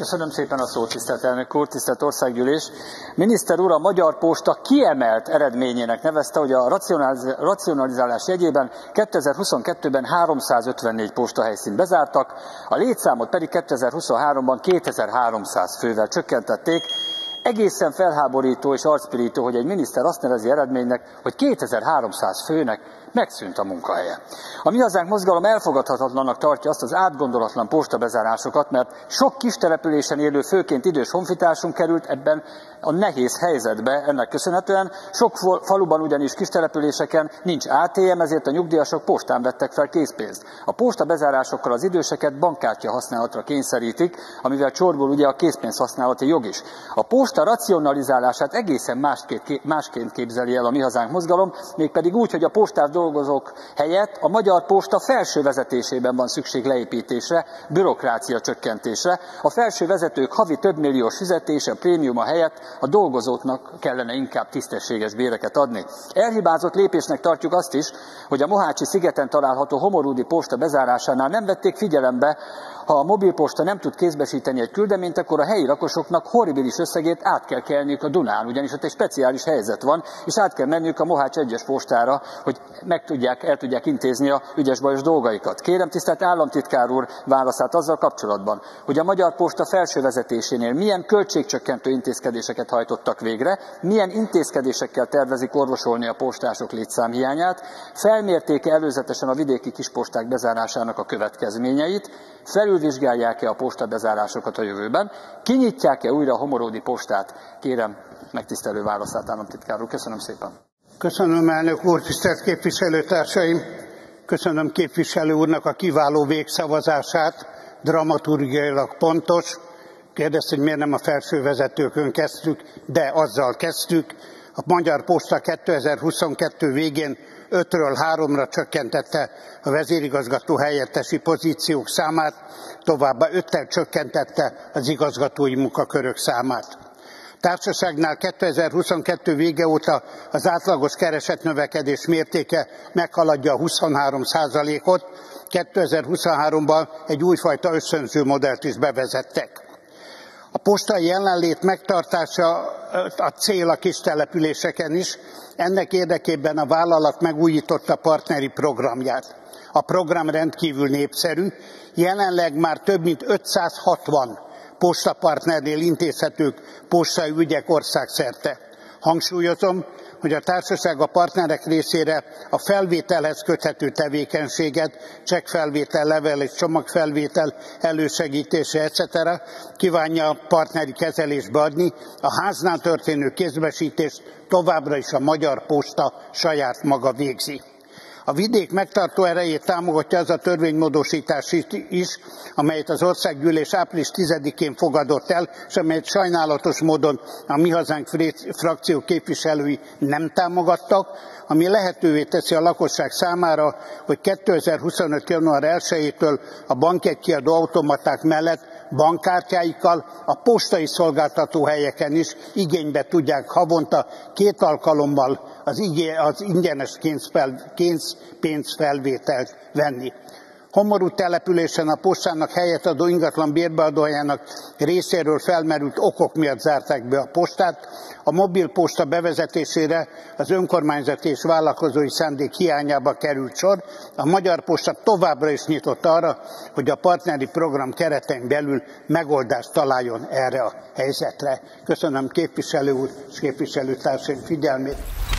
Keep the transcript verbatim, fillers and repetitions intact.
Köszönöm szépen a szót, tisztelt elnök úr, tisztelt országgyűlés. Miniszter úr a Magyar Posta kiemelt eredményének nevezte, hogy a racionalizálás jegyében kétezer-huszonkettőben háromszázötvennégy postahelyszínt bezártak, a létszámot pedig kétezer-huszonháromban kétezer-háromszáz fővel csökkentették. Egészen felháborító és arcpirító, hogy egy miniszter azt nevezi eredménynek, hogy kétezer-háromszáz főnek megszűnt a munkahelye. A Mi Hazánk mozgalom elfogadhatatlannak tartja azt az átgondolatlan postabezárásokat, mert sok kistelepülésen élő, főként idős honfitársunk került ebben a nehéz helyzetbe ennek köszönhetően. Sok faluban ugyanis kistelepüléseken nincs á té em, ezért a nyugdíjasok postán vettek fel készpénzt. A posta bezárásokkal az időseket bankkártya használatra kényszerítik, amivel csorbul ugye a készpénz használati jog is. A posta racionalizálását egészen másként, másként képzeli el a Mi Hazánk mozgalom, mégpedig úgy, hogy a postás dolgozók helyett a Magyar Posta felső vezetésében van szükség leépítésre, bürokrácia csökkentésre. A felső vezetők havi több milliós fizetése, prémiuma helyett a dolgozóknak kellene inkább tisztességes béreket adni. Elhibázott lépésnek tartjuk azt is, hogy a Mohácsi szigeten található Homorúdi posta bezárásánál nem vették figyelembe, ha a mobilposta nem tud kézbesíteni egy küldeményt, akkor a helyi lakosoknak horribilis összegét át kell kelniük a Dunán, ugyanis ott egy speciális helyzet van, és át kell menniük a Mohács egyes postára, hogy meg tudják, el tudják intézni a ügyes-bajos dolgaikat. Kérem tisztelt államtitkár úr válaszát azzal kapcsolatban, hogy a Magyar Posta felső vezetésénél milyen költségcsökkentő intézkedéseket hajtottak végre, milyen intézkedésekkel tervezik orvosolni a postások létszámhiányát, felmérték-e előzetesen a vidéki kisposták bezárásának a következményeit, felülvizsgálják-e a postabezárásokat a jövőben, kinyitják-e újra a Homorúdi postát? Kérem megtisztelő válaszát, államtitkár úr. Köszönöm szépen. Köszönöm, elnök úr, tisztelt képviselőtársaim! Köszönöm képviselő úrnak a kiváló végszavazását, dramaturgiailag pontos. Kérdezte, hogy miért nem a felső vezetőkön kezdtük, de azzal kezdtük. A Magyar Posta kétezer-huszonkettő végén ötről háromra csökkentette a vezérigazgató helyettesi pozíciók számát, továbbá öttel csökkentette az igazgatói munkakörök számát. Társaságnál kétezer-huszonkettő vége óta az átlagos keresetnövekedés mértéke meghaladja a huszonhárom százalékot, kétezer-huszonháromban egy újfajta ösztönző modellt is bevezettek. A postai jelenlét megtartása a cél a kistelepüléseken is, ennek érdekében a vállalat megújította partneri programját. A program rendkívül népszerű, jelenleg már több mint ötszázhatvan postapartnernél intézhetők postai ügyek országszerte. Hangsúlyozom, hogy a társaság a partnerek részére a felvételhez köthető tevékenységet, csekkfelvétel, level és csomagfelvétel elősegítése, et cetera kívánja a partneri kezelésbe adni, a háznál történő kézbesítést továbbra is a Magyar Posta saját maga végzi. A vidék megtartó erejét támogatja az a törvénymódosítás is, amelyet az Országgyűlés április tizedikén fogadott el, és amelyet sajnálatos módon a Mi Hazánk frakció képviselői nem támogattak, ami lehetővé teszi a lakosság számára, hogy kétezer-huszonöt január elsejétől a bankjegykiadó automaták mellett bankkártyáikkal a postai szolgáltatóhelyeken is igénybe tudják havonta két alkalommal az, az ingyenes készpénzfelvételt venni. Homorú településen a postának helyet adó ingatlan bérbeadójának részéről felmerült okok miatt zárták be a postát. A mobilposta bevezetésére az önkormányzati és vállalkozói szándék hiányába került sor. A Magyar Posta továbbra is nyitott arra, hogy a partneri program keretein belül megoldást találjon erre a helyzetre. Köszönöm képviselő úr és képviselőtársaim figyelmét.